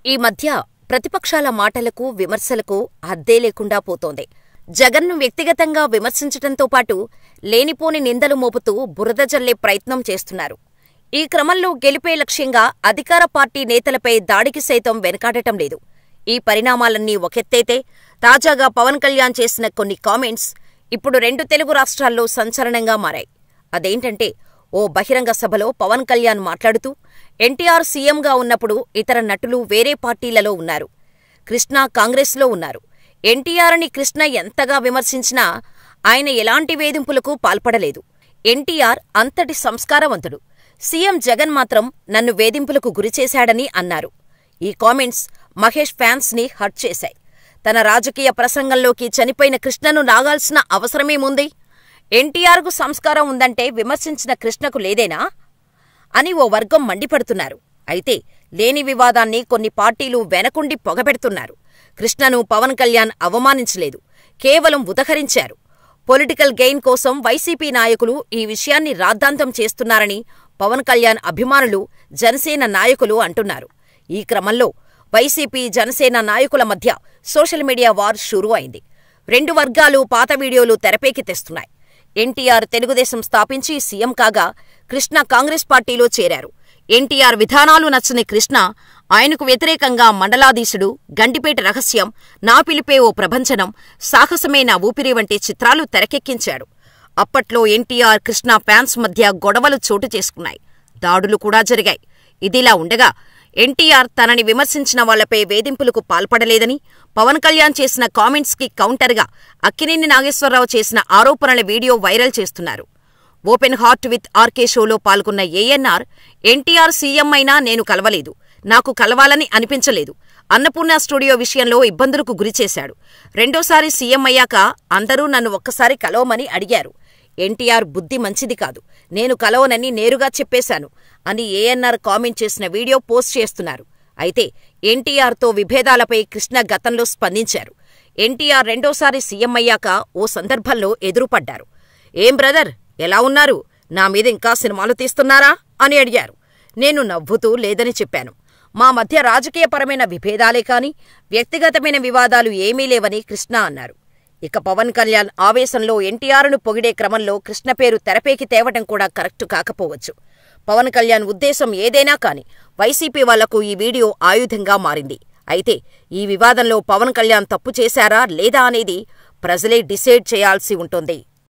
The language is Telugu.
ఈ మధ్య ప్రతిపక్షాల మాటలకు, విమర్శలకు హద్దే లేకుండా పోతోంది. జగన్ను వ్యక్తిగతంగా విమర్శించటంతో పాటు లేనిపోని నిందలు మోపుతూ బురద జల్లే ప్రయత్నం చేస్తున్నారు. ఈ క్రమంలో గెలిపే లక్ష్యంగా అధికార పార్టీ నేతలపై దాడికి సైతం వెనకాడటం లేదు. ఈ పరిణామాలన్నీ ఒకెత్తైతే తాజాగా పవన్ కళ్యాణ్ చేసిన కొన్ని కామెంట్స్ ఇప్పుడు 2 తెలుగు రాష్ట్రాల్లో సంచలనంగా మారాయి. అదేంటంటే, ఓ బహిరంగ సభలో పవన్ కళ్యాణ్ మాట్లాడుతూ ఎన్టీఆర్ సీఎంగా ఉన్నప్పుడు ఇతర నటులు వేరే పార్టీలలో ఉన్నారు. కృష్ణ కాంగ్రెస్లో ఉన్నారు. ఎన్టీఆర్ని కృష్ణ ఎంతగా విమర్శించినా ఆయన ఎలాంటి వేధింపులకు పాల్పడలేదు. ఎన్టీఆర్ అంతటి సంస్కారవంతుడు. సీఎం జగన్ మాత్రం నన్ను వేధింపులకు గురిచేశాడని అన్నారు. ఈ కామెంట్స్ మహేష్ ఫ్యాన్స్ ని హర్ట్ చేశాయి. తన రాజకీయ ప్రసంగంలోకి చనిపోయిన కృష్ణను లాగాల్సిన అవసరమేముంది? ఎన్టీఆర్కు సంస్కారం ఉందంటే విమర్శించిన కృష్ణకు లేదేనా అని ఓ వర్గం మండిపడుతున్నారు. అయితే లేని వివాదాన్ని కొన్ని పార్టీలు వెనకుండి పొగపెడుతున్నారు. కృష్ణను పవన్ కళ్యాణ్ అవమానించలేదు, కేవలం ఉదహరించారు. పొలిటికల్ గెయిన్ కోసం వైసీపీ నాయకులు ఈ విషయాన్ని రాద్ధాంతం చేస్తున్నారని పవన్ కళ్యాణ్ అభిమానులు, జనసేన నాయకులు అంటున్నారు. ఈ క్రమంలో వైసీపీ, జనసేన నాయకుల మధ్య సోషల్ మీడియా వార్ షురూ అయింది. 2 వర్గాలు పాత వీడియోలు తెరపైకి తెస్తున్నాయి. ఎన్టీఆర్ తెలుగుదేశం స్థాపించి సీఎం కాగా కృష్ణ కాంగ్రెస్ పార్టీలో చేరారు. ఎన్టీఆర్ విధానాలు నచ్చని కృష్ణ ఆయనకు వ్యతిరేకంగా మండలాధీశుడు, గండిపేట రహస్యం, నా పిలిపే ఓ ప్రభంజనం, సాహసమే నా ఊపిరి వంటి చిత్రాలు తెరకెక్కించాడు. అప్పట్లో ఎన్టీఆర్, కృష్ణ ఫ్యాన్స్ మధ్య గొడవలు చోటు చేసుకున్నాయి. దాడులు కూడా జరిగాయి. ఇదిలా ఉండగా ఎన్టీఆర్ తనని విమర్శించిన వాళ్లపై వేధింపులకు పాల్పడలేదని పవన్ కళ్యాణ్ చేసిన కామెంట్స్కి కౌంటర్గా అక్కినేని నాగేశ్వరరావు చేసిన ఆరోపణల వీడియో వైరల్ చేస్తున్నారు. ఓపెన్ హార్ట్ విత్ ఆర్కే షోలో పాల్గొన్న ఏఎన్ఆర్, ఎన్టీఆర్ సీఎం అయినా నేను కలవలేదు, నాకు కలవాలని అనిపించలేదు. అన్నపూర్ణ స్టూడియో విషయంలో ఇబ్బందులకు గురిచేశాడు. రెండోసారి సీఎం అయ్యాక అందరూ నన్ను ఒక్కసారి కలవమని అడిగారు. ఎన్టీఆర్ బుద్ధి మంచిది కాదు, నేను కలవనని నేరుగా చెప్పేశాను అని ఏఎన్ఆర్ కామెంట్ చేసిన వీడియో పోస్ట్ చేస్తున్నారు. అయితే ఎన్టీఆర్తో విభేదాలపై కృష్ణ గతంలో స్పందించారు. ఎన్టీఆర్ రెండోసారి సీఎం అయ్యాక ఓ సందర్భంలో ఎదురుపడ్డారు. ఏం బ్రదర్, ఎలా ఉన్నారు? నా మీద ఇంకా సినిమాలు తీస్తున్నారా అని అడిగారు. నేను నవ్వుతూ లేదని చెప్పాను. మా మధ్య రాజకీయపరమైన విభేదాలే కాని వ్యక్తిగతమైన వివాదాలు ఏమీ లేవని కృష్ణ అన్నారు. ఇక పవన్ కళ్యాణ్ ఆవేశంలో ఎన్టీఆర్ను పొగిడే క్రమంలో కృష్ణ పేరు తెరపైకి తేవటం కూడా కరెక్టు కాకపోవచ్చు. పవన్ కళ్యాణ్ ఉద్దేశం ఏదైనా కాని వైసీపీ వాళ్లకు ఈ వీడియో ఆయుధంగా మారింది. అయితే ఈ వివాదంలో పవన్ కళ్యాణ్ తప్పు చేశారా లేదా అనేది ప్రజలే డిసైడ్ చేయాల్సి ఉంటుంది.